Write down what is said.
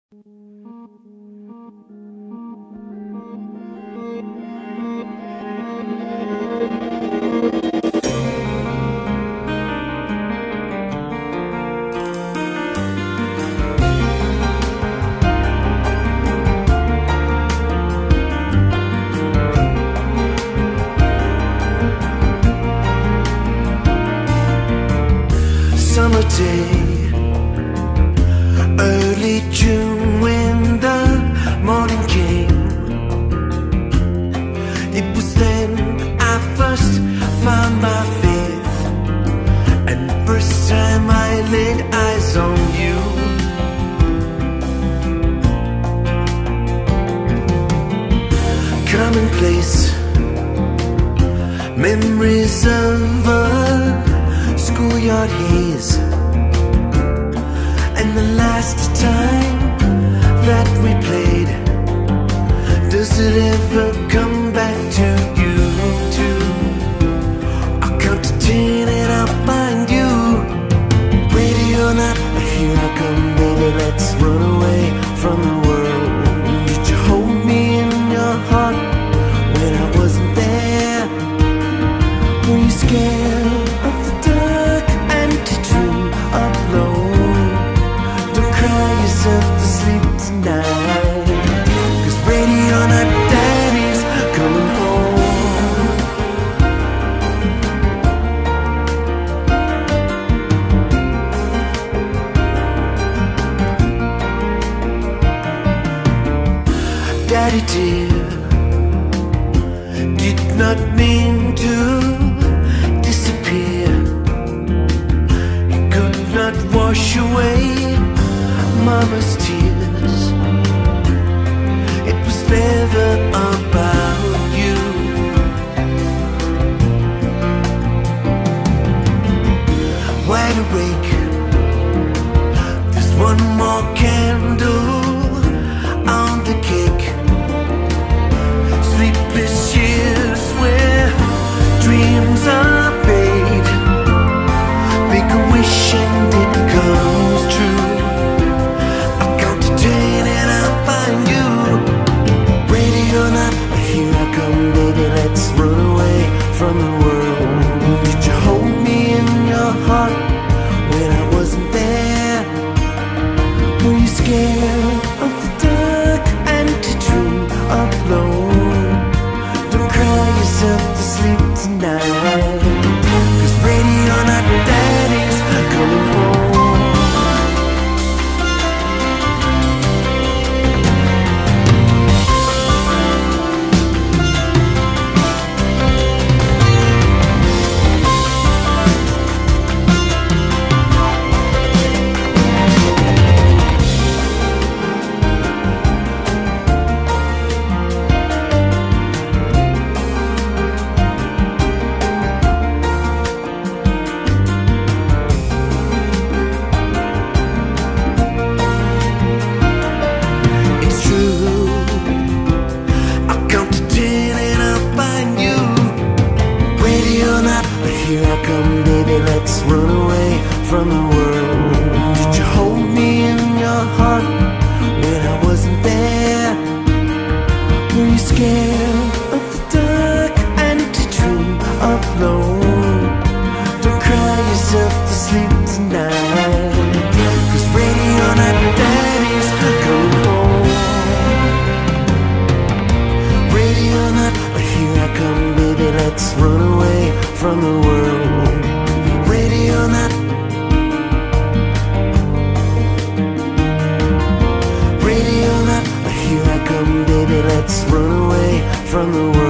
Summer day, early June when the morning came. It was then I first found my faith, and the first time I laid eyes on you. Commonplace memories of a schoolyard haze, and the last time that we played, does it ever come back to you too? I'll count to 10 and I'll find you. Radio not, here I come, baby, let's run away from the world. Did you hold me in your heart when I wasn't there? Were you scared of the dark and to dream alone? Don't cry yourself to sleep tonight, 'cause radio not, daddy's coming home. Daddy dear, did not mean to disappear. He could not wash away Mama's tears. It was never about you. Wide awake, there's one more candle on the cake. Sleepless years where dreams are made. Make a wish and it comes true. I'll count to 10 and I'll find you. Radio not, here I come, baby, let's run away from the world. Did you hold me in your heart when I wasn't there? Were you scared of the dark and to dream alone? Don't cry yourself to sleep tonight, 'cause radio not, daddy's coming home. It's true, I'll count to 10 and I'll find you. Radio not, here I come, baby, let's run away from the world. Did you hold me in your heart when I wasn't there? Were you scared of the dark and to dream alone? Don't cry yourself to sleep tonight, 'cause radio not, daddy's coming home. Radio not, here I come, baby, let's run away from the world. Radio not, radio not, here I come, baby, let's run away from the world.